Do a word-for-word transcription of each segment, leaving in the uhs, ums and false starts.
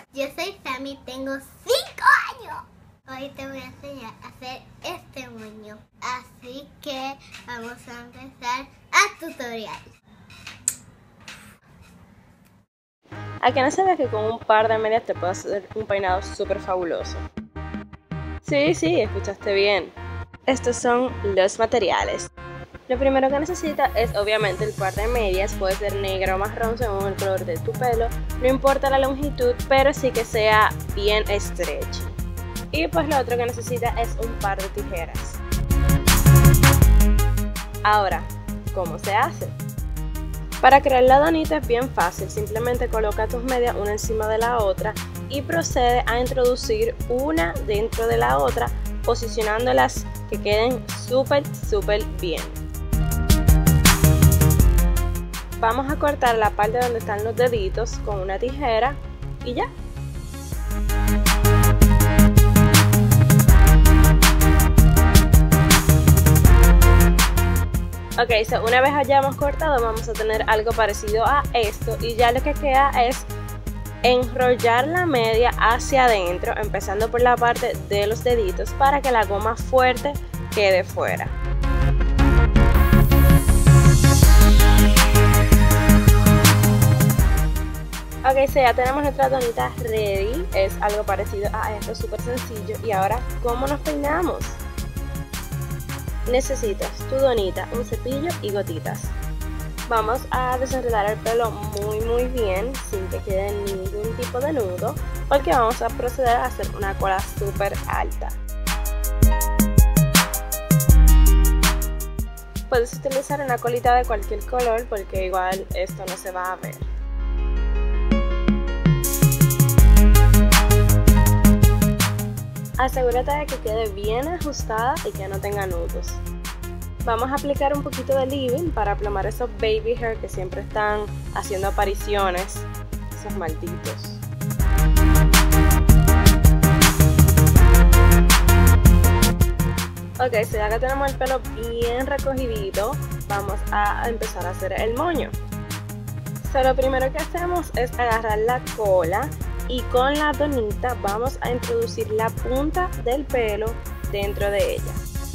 Yo soy Sammy, tengo cinco años. Hoy te voy a enseñar a hacer este moño. Así que vamos a empezar a tutorial. ¿A que no sabes que con un par de medias te puedes hacer un peinado súper fabuloso? Sí, sí, escuchaste bien. Estos son los materiales. Lo primero que necesitas es obviamente el par de medias, puede ser negro o marrón según el color de tu pelo, no importa la longitud, pero sí que sea bien estrecho. Y pues lo otro que necesitas es un par de tijeras. Ahora, ¿cómo se hace? Para crear la donita es bien fácil, simplemente coloca tus medias una encima de la otra y procede a introducir una dentro de la otra, posicionándolas que queden súper súper bien. Vamos a cortar la parte donde están los deditos con una tijera y ya. Ok, so una vez hayamos cortado vamos a tener algo parecido a esto y ya lo que queda es enrollar la media hacia adentro, empezando por la parte de los deditos para que la goma fuerte quede fuera. Ok, so ya tenemos nuestra donita ready, es algo parecido a esto, súper sencillo. Y ahora, ¿cómo nos peinamos? Necesitas tu donita, un cepillo y gotitas. Vamos a desenredar el pelo muy muy bien, sin que quede ningún tipo de nudo, porque vamos a proceder a hacer una cola súper alta. Puedes utilizar una colita de cualquier color, porque igual esto no se va a ver. Asegúrate de que quede bien ajustada y que no tenga nudos. Vamos a aplicar un poquito de leave-in para aplomar esos baby hair que siempre están haciendo apariciones, esos malditos. Ok, so ya que tenemos el pelo bien recogidito, vamos a empezar a hacer el moño. So, lo primero que hacemos es agarrar la cola y con la donita vamos a introducir la punta del pelo dentro de ella.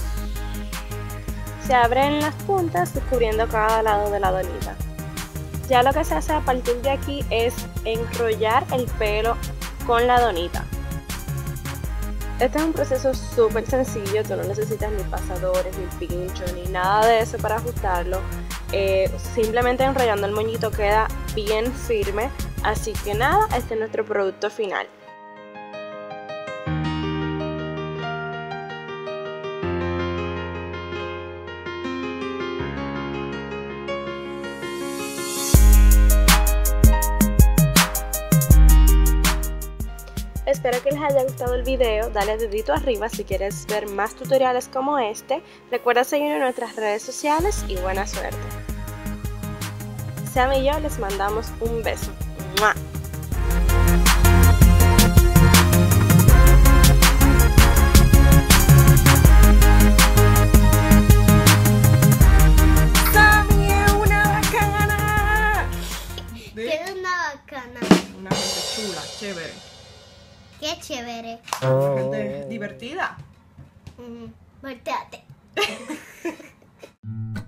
Se abren las puntas descubriendo cada lado de la donita. Ya lo que se hace a partir de aquí es enrollar el pelo con la donita. Este es un proceso súper sencillo, tú no necesitas ni pasadores, ni pincho, ni nada de eso para ajustarlo. Eh, simplemente enrollando el moñito queda bien firme, así que nada, este es nuestro producto final. Espero que les haya gustado el video, dale dedito arriba si quieres ver más tutoriales como este. Recuerda seguirnos en nuestras redes sociales y buena suerte. Sam y yo les mandamos un beso. ¡Mua! ¡Sammy es una bacana! ¿Qué es una bacana? Una gente chula, chévere. Qué chévere. Una gente divertida. Mm, volteate.